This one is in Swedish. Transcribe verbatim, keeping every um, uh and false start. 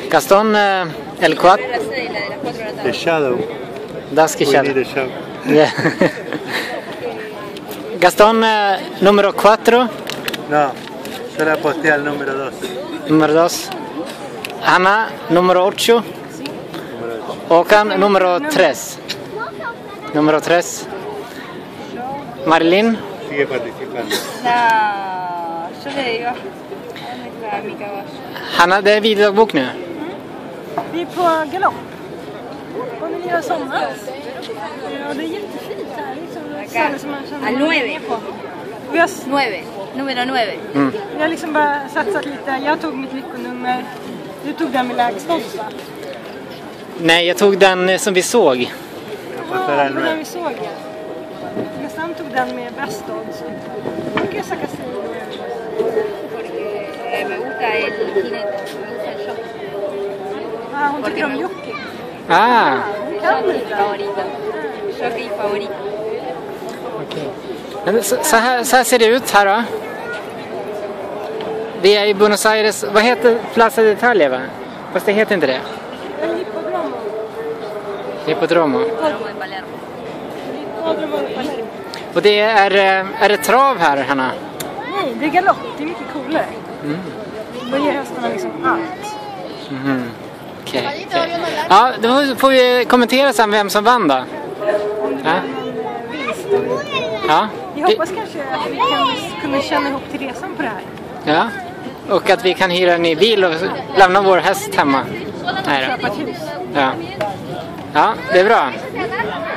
Gastón, eh, el cuatro. The Shadow. Das que We Shadow. need a show. Yeah. Gastón, eh, número cuatro. No, yo le aposté al número dos. Número dos. Hanna, número ocho. Håkan, número tres. Número tres. Marilyn. Sigue participando. No, yo le digo. ¿Dónde está mi caballo? Hanna, det är videodagbok nu. Vi är på galopp. Och vi gör sommar. Ja, det är jättefint här. Liksom, ställe som man känner Al nueve. på. Vi har, nueve. Número nueve. Mm. vi har liksom bara satsat lite. Jag tog mitt lyckonummer. Du tog den med lägst odds, va? Nej, jag tog den som vi såg. Jag Ja, apostar det al var den nueve. vi såg. Gaston tog den med bäst odds. Och jag sa Castillo. Porque me gusta el jinete. Me gusta el jockey. Ja, hon tycker om jockey. Ah, Hon kan Jockey lite. favorito. Jockey favorito. okej. Men så, så, här, så här ser det ut här då. Vi är i Buenos Aires. Vad heter Plaza de Italia, va? Fast det heter inte det. En hippodromo. Hippodromo. Como en Palermo. Hippodromo i Palermo. Och det är, eh, är det trav här, Hanna? Nej, det är galopp. Det är mycket coolare. Mm. Då ger hästarna liksom allt. Mhm. Okej. okej. Ja, då får vi kommentera sen vem som vann då. Ja. Vinst. Ja. Vi hoppas kanske att vi kan kunna känna ihop till resan på det här. Ja. Och att vi kan hyra en ny bil och lämna vår häst hemma. Nej då. Köpa ett hus. Ja. Ja, det är bra.